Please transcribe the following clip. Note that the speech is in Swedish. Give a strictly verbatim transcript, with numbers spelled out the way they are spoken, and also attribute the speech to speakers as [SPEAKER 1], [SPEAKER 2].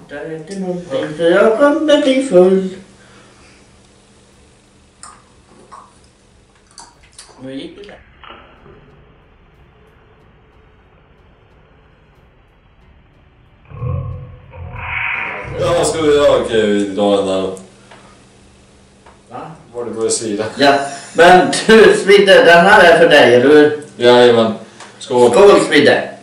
[SPEAKER 1] luktar inte någonting för jag kommer bli full. Nu gick det där.
[SPEAKER 2] Ja, ska vi göra okej idag ändå?
[SPEAKER 1] Va?
[SPEAKER 2] Var det börjar svida?
[SPEAKER 1] Ja, men du Smidde, den här är för dig, eller hur?
[SPEAKER 2] Jajamän. Skål.
[SPEAKER 1] Skål Smidde!